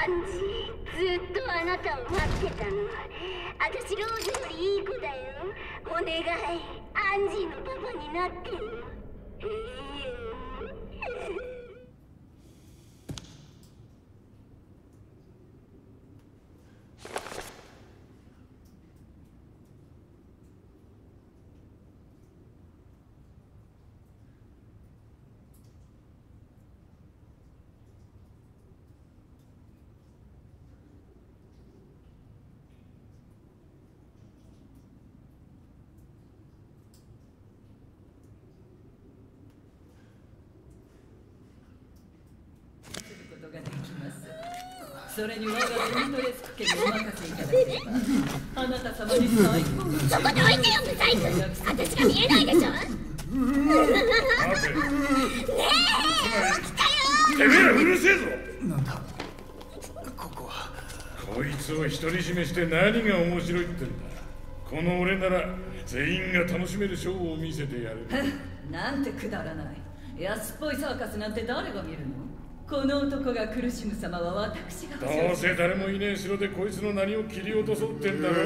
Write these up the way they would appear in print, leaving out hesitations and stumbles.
ンジ、ずっとあなたを待ってたの。私ローズよりいい子だよ。お願い、アンジーのパパになってよ。 それに我がデミトレスク家にお任せいただければあなた様に最高のそこで置いてよ、ブサイク。私が見えないでしょ。ねえ、来たよ。 てめえらうるせえぞ。 なんだここは。 こいつを独り占めして何が面白いってんだ。この俺なら全員が楽しめるショーを見せてやる。 なんてくだらない。安っぽいサーカスなんて誰が見るの。この男が苦しむ様は私が。 どうせ誰もいねえ城でこいつの何を切り落とそうってんだろ。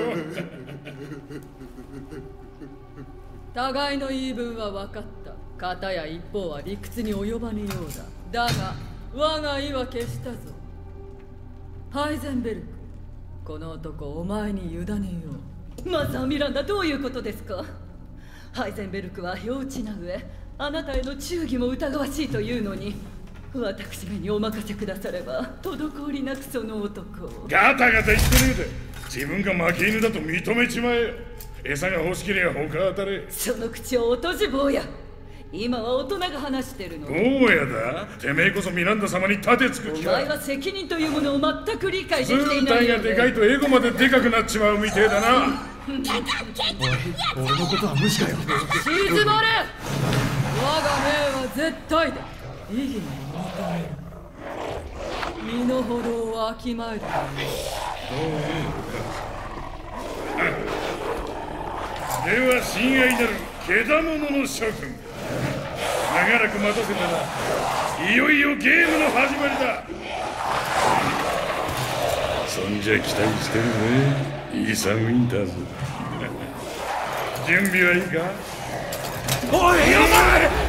互いの言い分は分かった。片や一方は理屈に及ばぬようだ。だが我が意は決したぞ。ハイゼンベルク、この男お前に委ねよう。マザー・ミランダ、どういうことですか。ハイゼンベルクは幼稚な上、あなたへの忠義も疑わしいというのに、私めにお任せくだされば滞りなくその男を。 ガタガタ言ってねえで、自分が負け犬だと認めちまえよ。餌が欲しけりゃ他当たれ。 その口を落とし坊や。今は大人が話してるの。 どうやだ。てめえこそミランダ様に立てつく気か。 お前は責任というものを全く理解できていないようで。 図体がでかいとエゴまででかくなっちまうみてえだな。 おい、俺のことは無視かよ。 静まれ。我が命は絶対だ。意義に認める。身の程をわきまえる。 では親愛なるけだものの諸君、長らく待たせたな。いよいよゲームの始まりだ。そんじゃ期待してるぜ、イーサン・ウィンターズ。準備はいいか。 おい、やばい。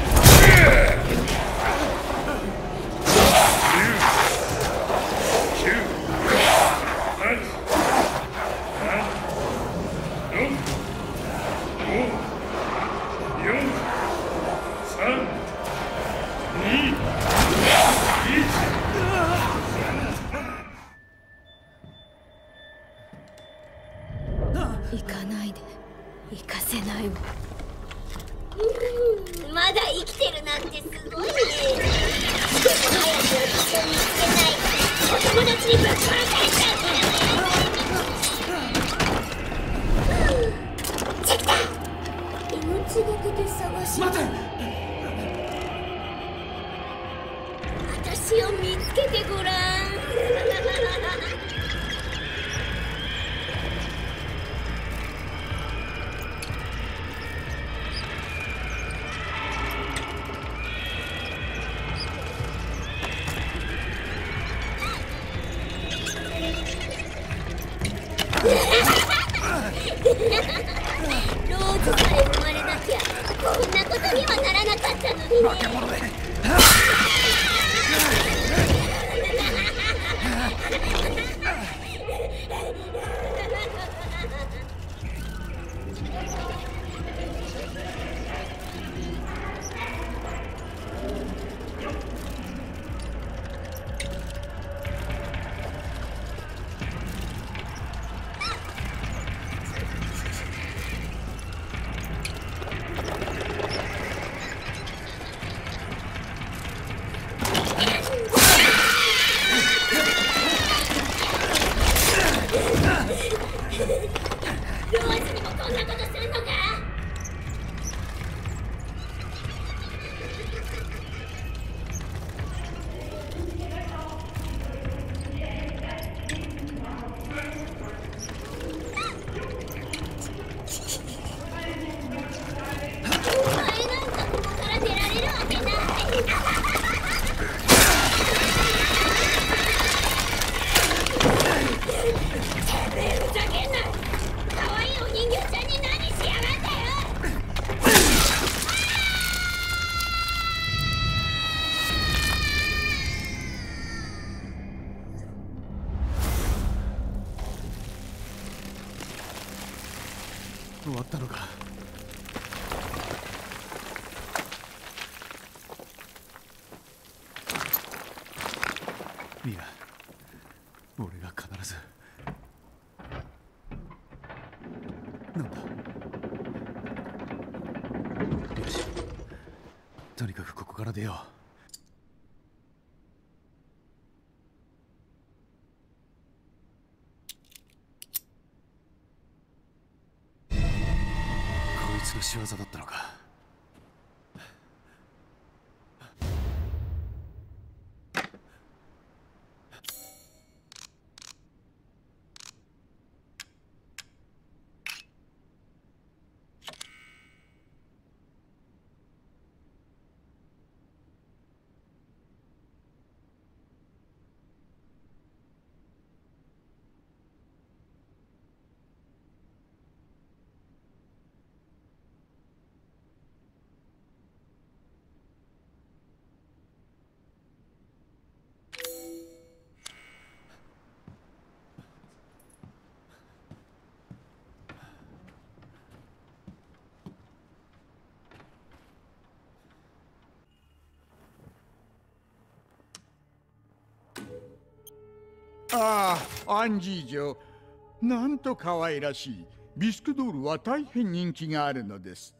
行かないで、行かせないわ。まだ生きてるなんてすごいね。でも早く一緒に行けないとお友達にぶっ殺されちゃうからね。チェクター、命がけで探し。 待て。 私を見つけてごらん。ローズさえ生まれなきゃこんなことにはならなかったのにね。 ったのか。いや、俺が必ず。なんだ。よし、とにかくここから出よう。こいつの仕業だったのか。 ああ、アンジー嬢。なんと可愛らしい。ビスクドールは大変人気があるのです。